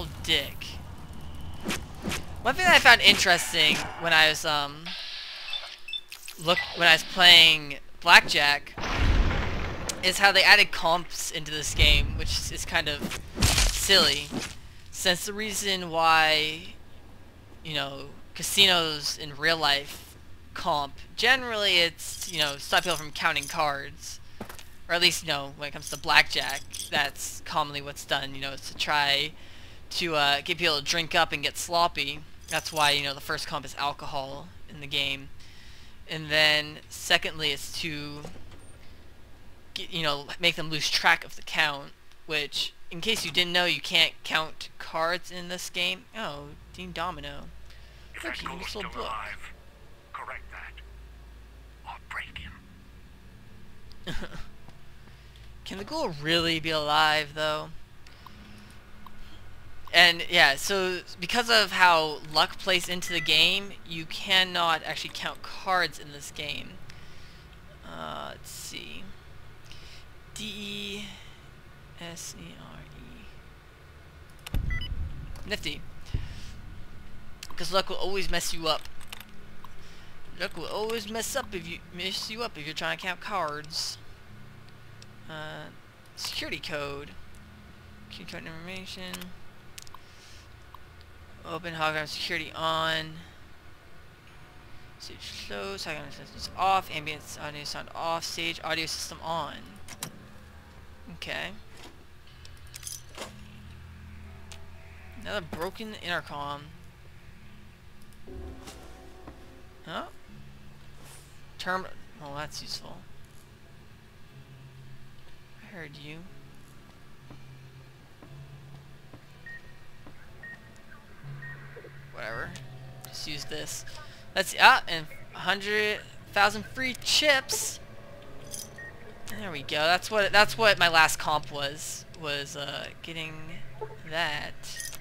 little dick. One thing that I found interesting when I was playing Blackjack is how they added comps into this game, which is kind of silly, since the reason why, you know, casinos in real life comp, generally it's, you know, stop people from counting cards, or at least, you know, when it comes to Blackjack, that's commonly what's done, you know, it's to try to get people to drink up and get sloppy. That's why, you know, the first comp is alcohol in the game. And then secondly, it's to get, you know, make them lose track of the count, which, in case you didn't know, you can't count cards in this game. Oh, Dean Domino. Look, he useful book. Alive, correct that. Or break him. Can the ghoul really be alive, though? And yeah, so because of how luck plays into the game, you cannot actually count cards in this game. Let's see. D-E-S-E-R-E. Nifty. Because luck will always mess you up. Luck will always mess you up if you're trying to count cards. Security code. Key code information. Open hologram security on. Stage closed. Hologram systems off. Ambient audio sound off. Stage audio system on. Okay. Another broken intercom. Huh? Term. Oh, that's useful. I heard you. Whatever. Just use this. Let's see. Ah, and 100,000 free chips. There we go. That's what my last comp was getting that.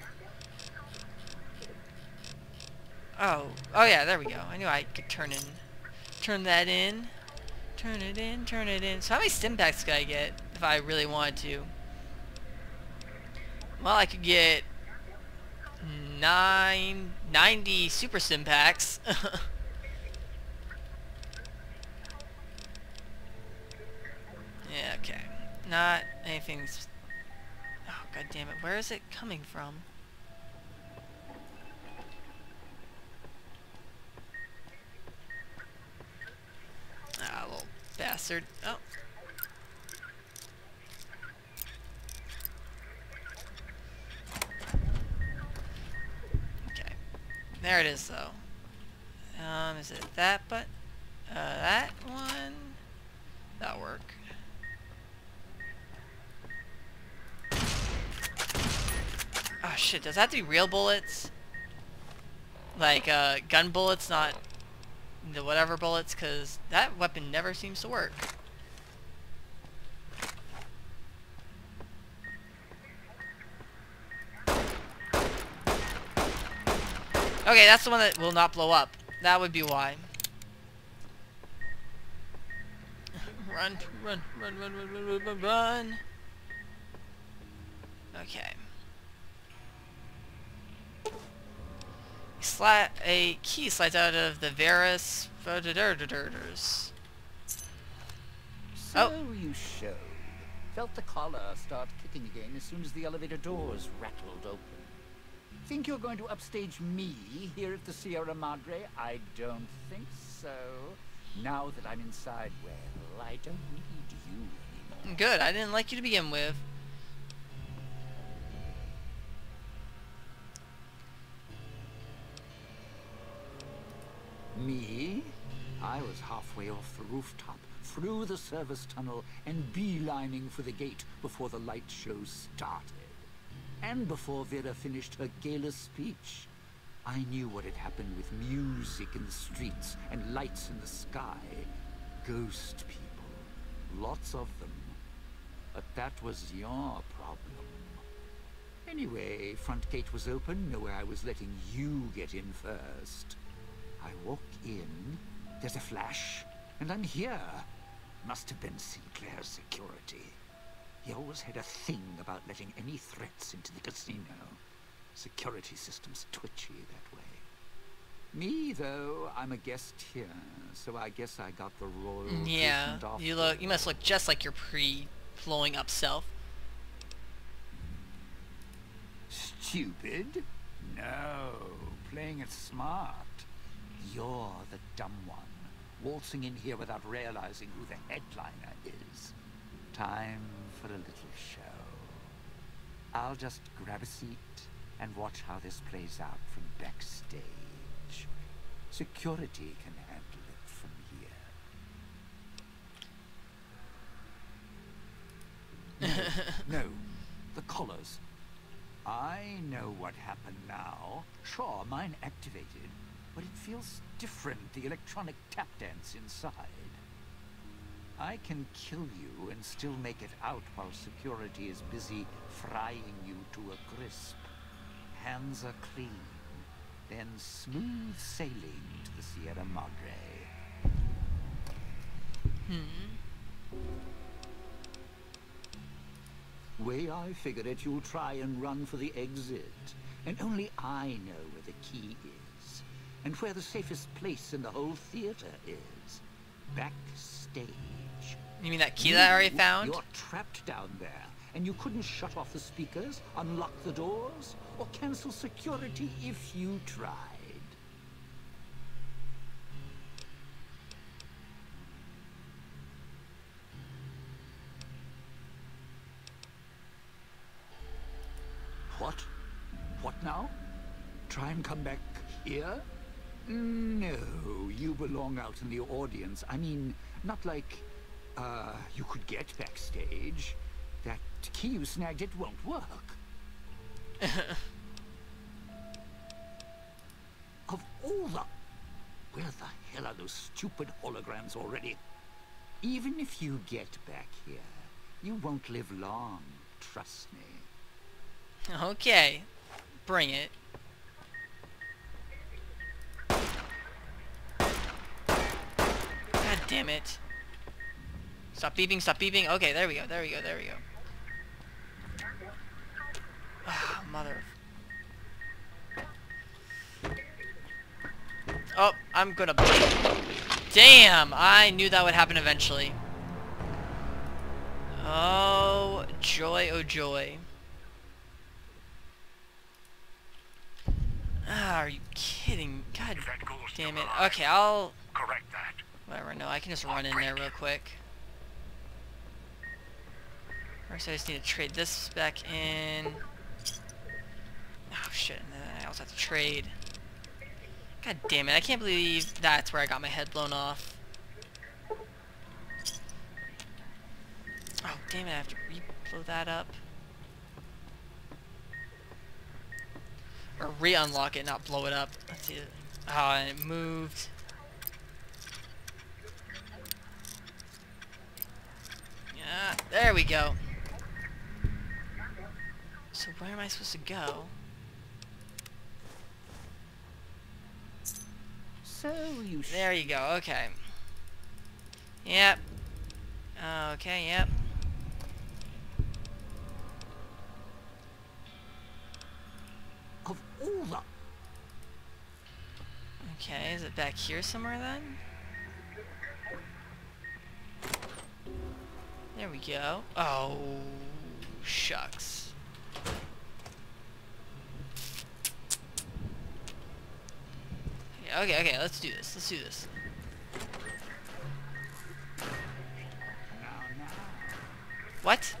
Oh yeah, there we go. I knew I could turn that in. Turn it in. So how many stim packs could I get if I really wanted to? Well, I could get 90 super sim packs. Yeah, okay. Not anything. Oh, god damn it. Where is it coming from? Ah, little bastard. Oh. Okay. There it is, though. Is it that button? That one? That'll work. Oh shit, does that have to be real bullets? Like, gun bullets, not the whatever bullets, because that weapon never seems to work. Okay, that's the one that will not blow up. That would be why. Run. Okay. A key slides out of the Varus photodurdurdurdurs. So you showed. Felt the collar start kicking again as soon as the elevator doors rattled open. Think you're going to upstage me here at the Sierra Madre? I don't think so. Now that I'm inside, well, I don't need you anymore. Good, I didn't like you to begin with. Me? I was halfway off the rooftop, through the service tunnel, and beelining for the gate before the light show started. And before Vera finished her gala speech. I knew what had happened with music in the streets and lights in the sky. Ghost people. Lots of them. But that was your problem. Anyway, front gate was open, no way I was letting you get in first. I walk in, there's a flash, and I'm here. Must have been Sinclair's security. He always had a thing about letting any threats into the casino. Security system's twitchy that way. Me, though, I'm a guest here, so I guess I got the royal Yeah, treatment off. you must look just like your blowing up self. Stupid? No, playing it smart. You're the dumb one, waltzing in here without realizing who the headliner is. Time for a little show. I'll just grab a seat and watch how this plays out from backstage. Security can handle it from here. No, the collars. I know what happened now. Sure, mine activated, but it feels different, the electronic tap dance inside. I can kill you and still make it out while security is busy frying you to a crisp. Hands are clean, then smooth sailing to the Sierra Madre. Way I figured it, you'll try and run for the exit. And only I know where the key is. And where the safest place in the whole theater is. Backstage. You mean that key that I already found? You're trapped down there. And you couldn't shut off the speakers, unlock the doors, or cancel security if you tried. What? What now? Try and come back here? No, you belong out in the audience. I mean, not like, you could get backstage. That key you snagged, it won't work. Of all the... Where the hell are those stupid holograms already? Even if you get back here, you won't live long, trust me. Okay, bring it. God damn it. Stop beeping, stop beeping. Okay, there we go, there we go, there we go. Ah, mother. Oh, I'm gonna... Damn, I knew that would happen eventually. Oh, joy, oh joy. Ah, are you kidding? God damn it. Okay, I'll... Correct that. Whatever, no, I can just run in there real quick. First, I just need to trade this back in. Oh, shit, and then I also have to trade. God damn it, I can't believe that's where I got my head blown off. Oh, damn it, I have to re-blow that up. Or re-unlock it, not blow it up. Let's see. Oh, and it moved. Yeah, there we go. So where am I supposed to go? So you... There you go, okay. Yep. Okay, yep. Of all the... Okay, is it back here somewhere then? There we go. Oh, shucks. Okay, let's do this. Let's do this. What?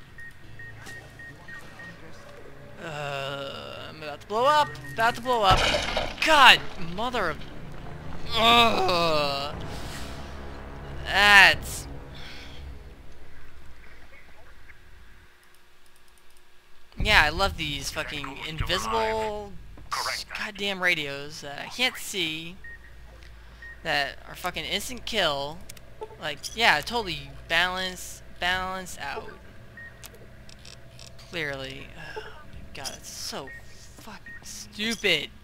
I'm about to blow up. About to blow up. God, mother of... Ugh. That's... Yeah, I love these fucking invisible goddamn radios that I can't see, that are fucking instant kill. Like, yeah, totally balance out. Clearly. Oh my god, it's so fucking stupid.